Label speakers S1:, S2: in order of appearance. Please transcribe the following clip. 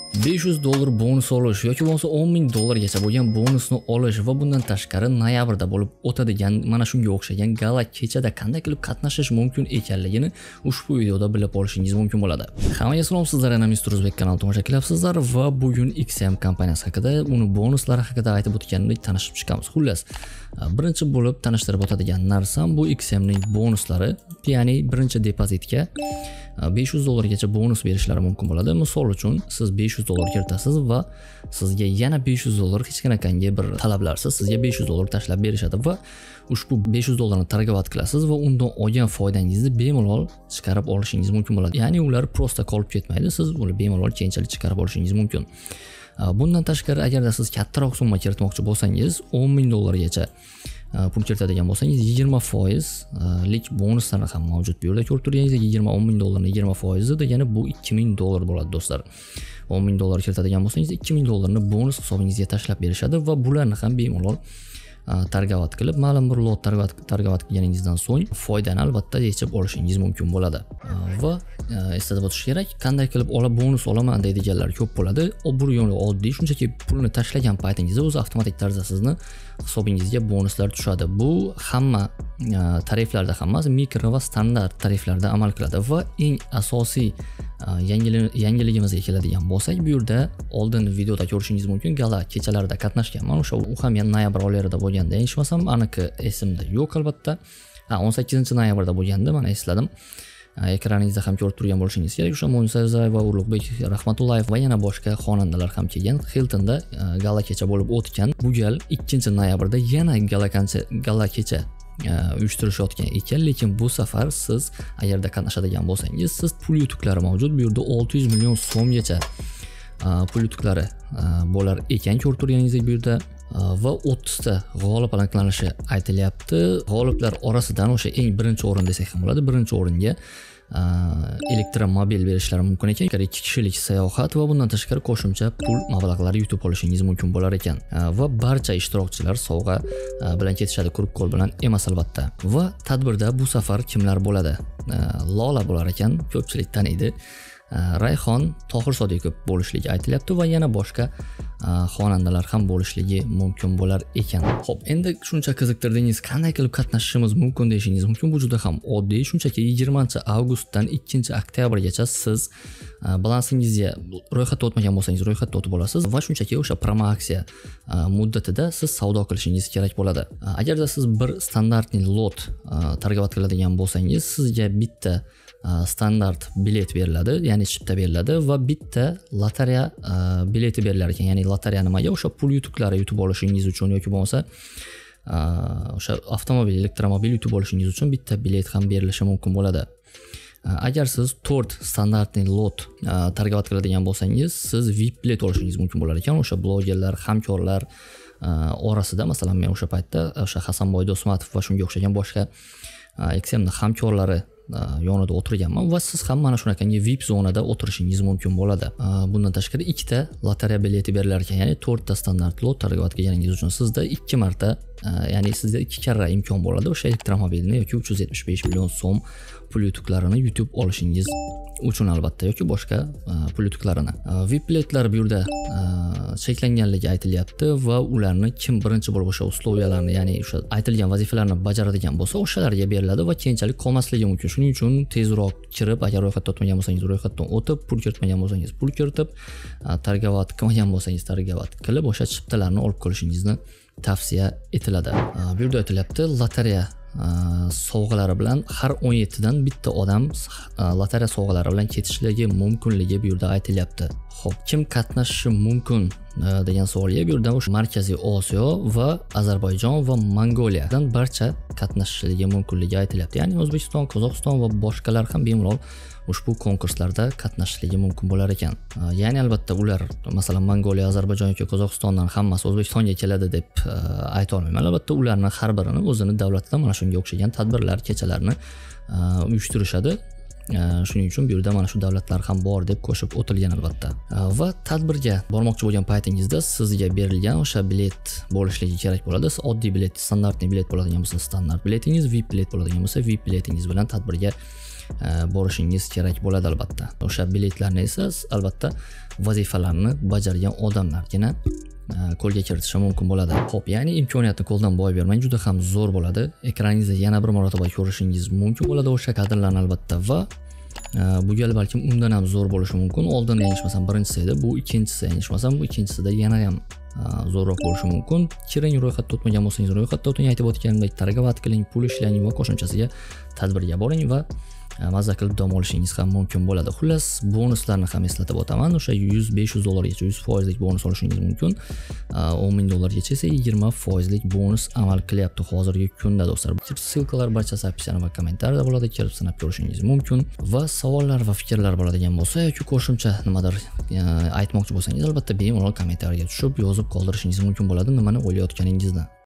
S1: $500 bonus olish yoki bo'lmasa $10,000 gacha bo'lgan bonusni olish va bundan tashqari noyabrda bo'lib o'tadigan mana shunga o'xshagan gala kechada qanday qilib qatnashish mumkin ekanligini ushbu videoda bilib olishingiz mumkin bo'ladi. Hammaga salom, sizlar yana Mr. Uzbek kanalini tomosha qilyapsizlar va bugun XM kompaniyasi haqida, uni bonuslari haqida aytib o'tganimdek tanishib chiqamiz. Xullas, birinchi bo'lib tanishtirib o'tadigan narsam bu XM ning bonuslari, ya'ni birinchi depozitga $500 gacha bonus berishlari mumkin bo'ladi. Misol uchun siz $500 kiritasiz va sizga yana $500 hech qanaqangi bir talablarsiz sizga $500 tashlab berishadi va ushbu $500 ni targ'ib qilasiz va undan olgan foydangizni bemalol chiqarib olishingiz mumkin bo'ladi. Ya'ni ular prosta qolib ketmaydi, siz uni bemalol keyinchalik chiqarib olishingiz mumkin. Bundan tashqari agarda siz kattaroq summa kiritmoqchi bo'lsangiz, $10,000 gacha pul kiritadigan bo'lsangiz 20% lik bonuslar ham mavjud. Bu yerda ko'rib turganingizdek $10,000 ni 20% degani bu $2,000 bo'ladi do'stlar. $10,000 kiritadigan bo'lsangiz $2,000 ni bonus hisobingizga tashlab berishadi va bularni ham bemalol targ'ib qilib, ma'lum bir lot targ'ib qilganingizdan so'ng foydani albatta yechib olishingiz mumkin bo'ladi. Va eslatib o'tish kerak, qanday qilib bonus olaman deydiganlar ko'p bo'ladi. Bu yo'li oddiy, shunchaki pulni tashlagan paytingizda o'zi avtomatik tarzda sizni hisobingizga bonuslar tushadi. Bu hamma tariflarda ham emas, mikro va standart tariflarda amal qiladi va eng asosiy yangiligimizga keladigan bo'lsak, bu yerda oldin videoda ko'rishingiz mumkin, gala kechalarida qatnashganman. O'sha u ham noyabr oylarida bo'lganda, eshitmasam, aniq esimda yo'q albatta. 18-noyabrda bo'lganda, mana esladim. Ekraningizda ham ko'rib turgan bo'lishingiz kerak. O'sha Munisa Rizayeva, Ulug'bek Rahmatullayev va yana boshqa xonandalar ham kelgan. Hiltonda gala kecha bo'lib o'tgan. Bu gal 2-noyabrda yana gala kecha uyushtirishayotgan ekan, lekin bu safar siz agarda qatnashadigan bo'lsangiz, siz pul yutuqlari mavjud. Bu yerda 600 million so'mgacha pul yutuqlari bo'lar ekan, ko'rib turganingizdek bu yerda va 30 ta g'olib aniqlanishi aytilyapti. G'oliblar orasidan o'sha eng birinchi o'rin desak ham bo'ladi. Birinchi o'ringa elektromobil berishlari mumkin ekan. 2 kishilik sayohat va bundan tashqari qo'shimcha pul mablag'lari yutib olishingiz mumkin bo'lar ekan. Va barcha ishtirokchilar sovg'a bilan ketishadi, quruq qo'l bilan emas albatta. Va tadbirda bu safar kimlar bo'ladi? Lola bo'lar ekan, ko'pchilik taniydi. Rayhon, Tohir Sodiqov bo'lishligi aytilyapti va yana boshqa xonandalar ham bo'lishligi mumkin bo'lar ekan. Xo'p, endi shuncha qiziqtirdingiz, qanday qilib qatnashishingiz mumkin deyishingiz mumkin. Bu juda ham oddiy. Shunchaki 20-avgustdan 2-oktyabrgacha siz balansingizga ro'yxatga o'tmagan bo'lsangiz, ro'yxatga o'tib olasiz va shunchaki o'sha promo aksiya muddatida siz savdo qilishingiz kerak bo'ladi. Agarda siz bir standartni lot targ'ib qiladigan bo'lsangiz, sizga bitta standart bilet beriladi, ya'ni chipta beriladi va bitta lotereya bileti berilar ekan. Ya'ni lotereya nimaga? O'sha pul yutuqlari yutib olishingiz uchun yoki bo'lmasa o'sha avtomobil, elektromobil yutib olishingiz uchun bitta bilet ham berilishi mumkin bo'ladi. Agar siz 4 standartni lot targ'ib qiladigan bo'lsangiz, siz VIP bilet olishingiz mumkin bo'lar ekan. O'sha blogerlar, hamkorlar orasida, masalan, men o'sha paytda o'sha Hasanboy Do'smatov va shunga o'xshagan boshqa XM ning hamkorlari yonida o'tirganman va siz ham mana shunaqangi VIP zonada o'tirishingiz mumkin bo'ladi. Bundan tashqari 2 ta lotereya bileti berilar ekan, ya'ni 4 ta standart lot targ'ib qilganingiz uchun sizda 2 marta, ya'ni sizda 2 karra imkon bo'ladi o'sha elektromobilni yoki 375 million so'm pul yutuqlarini yutib olishingiz uchun albatta, yoki boshqa pul yutuqlarini. VIP biletlar bu yerda cheklanganligi aytilyapti va ularni kim birinchi bo'lib o'sha uslovlarni, ya'ni o'sha aytilgan vazifalarni bajaradigan bo'lsa, o'shalarga beriladi va keyinchalik qolmasligi mumkin. Shuning uchun tezroq kirib, agar ro'yxatga o'tmagan bo'lsangiz, ro'yxatdan o'tib, pul kiritmagan bo'lsangiz, pul kiritib, targ'ib qilmagan bo'lsangiz, targ'ib qilib o'sha chiptalarni olib qolishingizni tavsiya etiladi. Bu yerda aytilyapti, lotereya sovg'alari bilan har 17 dan bitta odam lotereya sovg'alari bilan ketishligi mumkinligi bu yerda aytilyapti. Xo'p, kim qatnashishi mumkin degan savolga bu yerda o'sha Markaziy Osiyo va Ozarbayjon va Mongoliyadan barcha qatnashishligi mumkinligi aytilyapti. Ya'ni O'zbekiston, Qozog'iston va boshqalar ham bemalol ushbu konkurslarda qatnashishligi mumkin bo'lar ekan. Ya'ni albatta ular, masalan, Mongoliya, Ozarbayjon yoki Qozog'istondan hammasi O'zbekistonga keladi deb ayta olmayman. Albatta ularning har birini o'zini davlatida mana shunga o'xshagan tadbirlar, kechalarni uyushtirishadi. Shuning uchun bu yerda mana shu davlatlar ham bor deb qo'shib o'tilgan albatta. Va tadbirga bormoqchi bo'lgan paytingizda sizga berilgan o'sha bilet bo'lishligi kerak bo'ladi. Oddiy bilet, standartni bilet bo'ladigan bo'lsa, standart biletingiz, VIP bilet bo'ladigan bo'lsa, VIP biletingiz bilan tadbirga borishingiz kerak bo'ladi albatta. O'sha biletlarni esa albatta vazifalarni bajargan odamlargina qo'lga kiritishi mumkin bo'ladi. Xo'p, ya'ni imkoniyatni qo'ldan boy bermang, juda ham zo'r bo'ladi. Ekraningizda yana bir marotaba ko'rishingiz mumkin bo'ladi o'sha kadrlarni albatta va bu gal balkim undan ham zo'r bo'lishi mumkin. Oldin yanglishmasam birinchisi edi, bu ikkinchisi, yanglishmasam bu ikinchisida yana ham zo'rroq bo'lishi mumkin. Kiring, ro'yxatda o'tmagan bo'lsangiz ro'yxatda o'ting, aytib o'tganimdek targ'ibot qiling, pul ishlaning va qo'shimchasiga tadbirga boring va mazza qilib dam olishingiz ham mumkin bo'ladi. Xullas, bonuslarni ham eslatib o'taman. O'sha 100-500 dollargacha 100% lik bonus olishingiz mumkin. 10 ming dollargacha esa 20% lik bonus amal qilyapti hozirgi kunda do'stlar. Silkalar barchasi opisiya va kommentariyada bo'ladi, kelib sinab ko'rishingiz mumkin. Va savollar va fikrlar bo'ladigan bo'lsa yoki qo'shimcha nimadir aytmoqchi bo'lsangiz, albatta bemalol kommentariyaga tushib yozib qoldirishingiz mumkin bo'ladi nimani o'ylayotganingizni.